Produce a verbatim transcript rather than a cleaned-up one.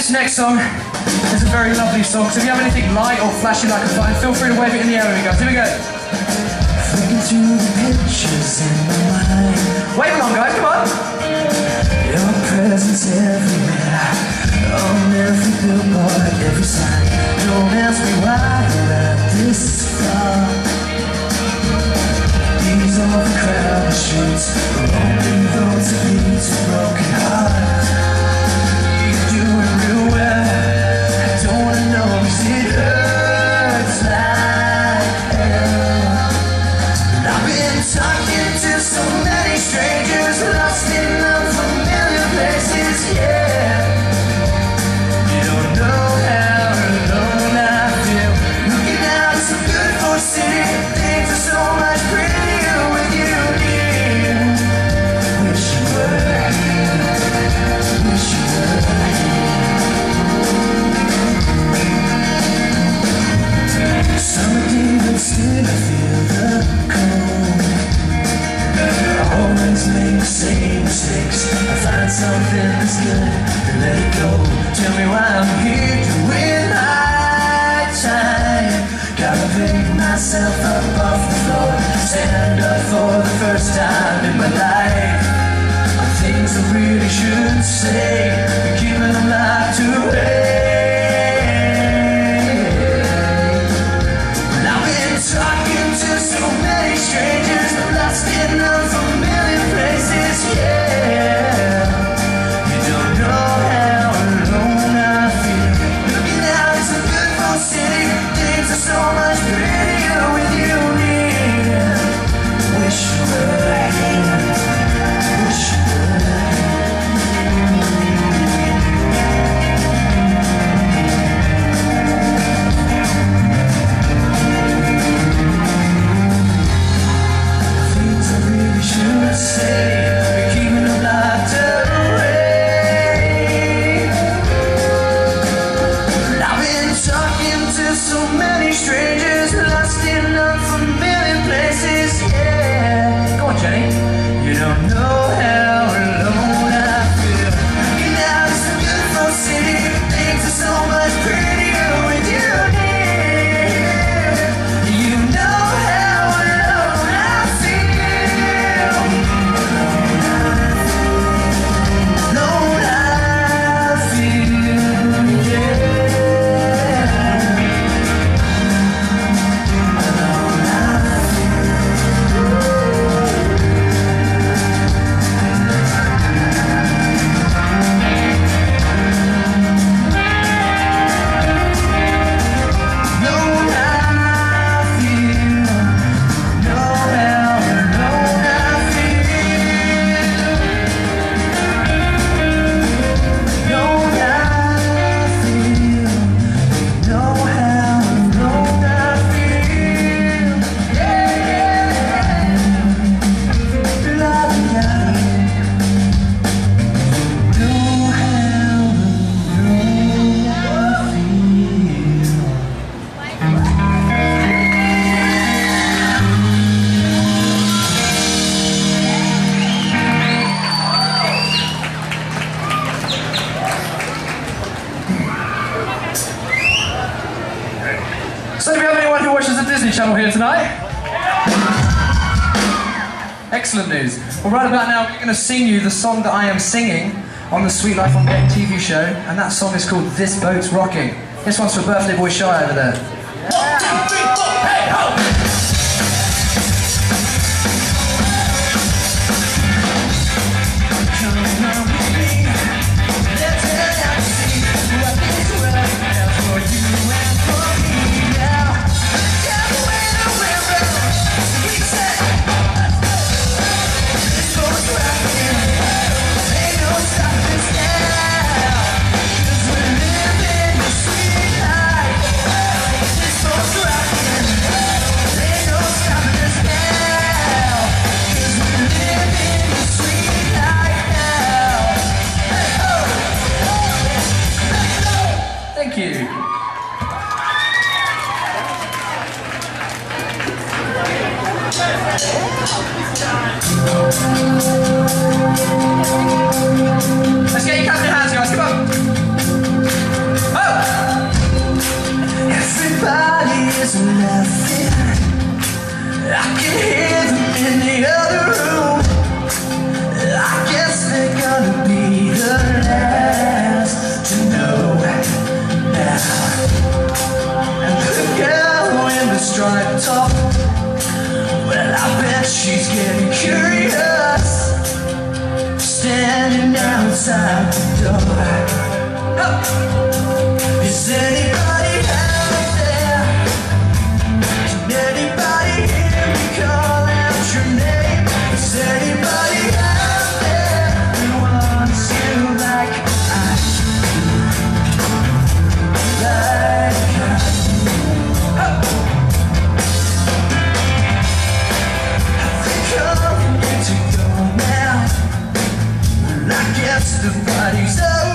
this next song is a very lovely song, so if you have anything light or flashy like a fire, feel free to wave it in the air with me, guys. Here we go. Flicking through the pictures in my mind. Wave along, guys, come on. Your presence everywhere, on every billboard, every sign. Don't ask me why you're at this far. These are the crowded streets, open roads that lead to broken hearts. You're doing real well, I don't wanna know, 'cause it hurts like hell. And I've been talking to so many strangers, lost in unfamiliar places, yeah. You don't know how alone I feel. Looking out, it's a beautiful city, things are so much prettier with you near. Wish you were here, wish you were here. Summer day, but still I feel the cold. I always make the same mistakes. I find something that's good and let it go. Tell me why I'm here doing my time. Gotta pick myself up off the floor, stand up for the first time in my life. The things I really should say, keeping them locked away. And I've been talking to so many strangers, lost in unfamiliar places, yeah. You don't know how alone I feel. Looking out, it's a beautiful city, things are so much prettier with you near. Wish you were here, wish you were things I really should say, keeping them locked away. And I've been talking to so many strangers, lost in unfamiliar places, yeah. Go on, Jenny. You don't know how alone I feel. Looking out, it's a beautiful city, things are so much prettier with you near. You know how alone I feel. Alone I feel, yeah. Alone I So do we have anyone who watches the Disney Channel here tonight? Excellent news. Well, right about now we're going to sing you the song that I am singing on the Sweet Life on Deck T V show, and that song is called This Boat's Rocking. This one's for birthday boy Shy over there. One, two, three, four, hey, ho! Thank you. Let's get your clapping hands, guys. Come on. outside the door. Oh. Is anybody out there? Can anybody hear me call out your name? Is anybody out there who wants you like I do? Like I do. Oh. I think I'm ready to go now. I guess the party's over.